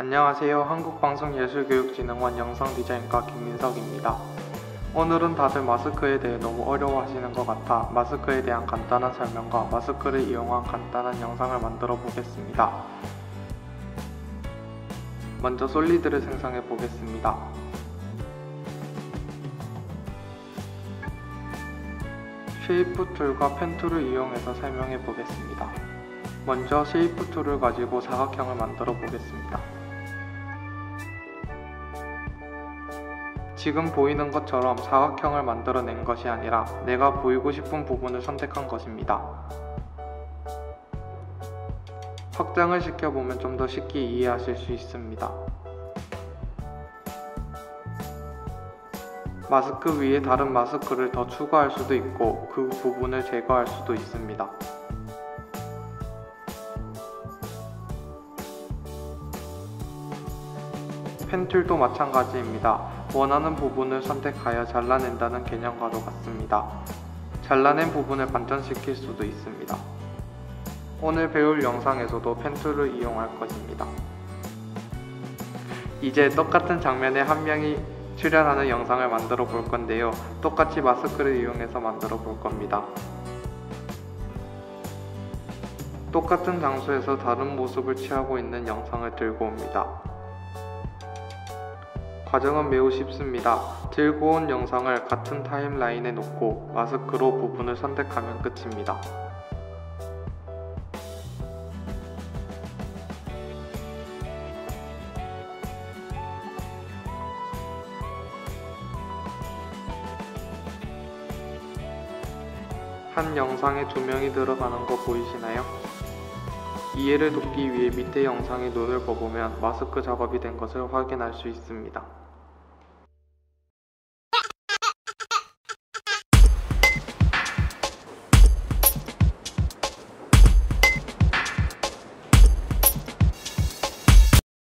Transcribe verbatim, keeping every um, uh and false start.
안녕하세요. 한국방송예술교육진흥원 영상디자인과 김민석입니다. 오늘은 다들 마스크에 대해 너무 어려워하시는 것 같아 마스크에 대한 간단한 설명과 마스크를 이용한 간단한 영상을 만들어 보겠습니다. 먼저 솔리드를 생성해 보겠습니다. 쉐이프 툴과 펜 툴을 이용해서 설명해 보겠습니다. 먼저 쉐이프 툴을 가지고 사각형을 만들어 보겠습니다. 지금 보이는 것처럼 사각형을 만들어낸 것이 아니라 내가 보이고 싶은 부분을 선택한 것입니다. 확장을 시켜보면 좀 더 쉽게 이해하실 수 있습니다. 마스크 위에 다른 마스크를 더 추가할 수도 있고 그 부분을 제거할 수도 있습니다. 펜툴도 마찬가지입니다. 원하는 부분을 선택하여 잘라낸다는 개념과도 같습니다. 잘라낸 부분을 반전시킬 수도 있습니다. 오늘 배울 영상에서도 펜툴을 이용할 것입니다. 이제 똑같은 장면에 한 명이 출연하는 영상을 만들어 볼 건데요. 똑같이 마스크를 이용해서 만들어 볼 겁니다. 똑같은 장소에서 다른 모습을 취하고 있는 영상을 들고 옵니다. 과정은 매우 쉽습니다. 들고 온 영상을 같은 타임라인에 놓고 마스크로 부분을 선택하면 끝입니다. 한 영상에 두 명이 들어가는 거 보이시나요? 이해를 돕기 위해 밑에 영상에 눈을 퍼보면 마스크 작업이 된 것을 확인할 수 있습니다.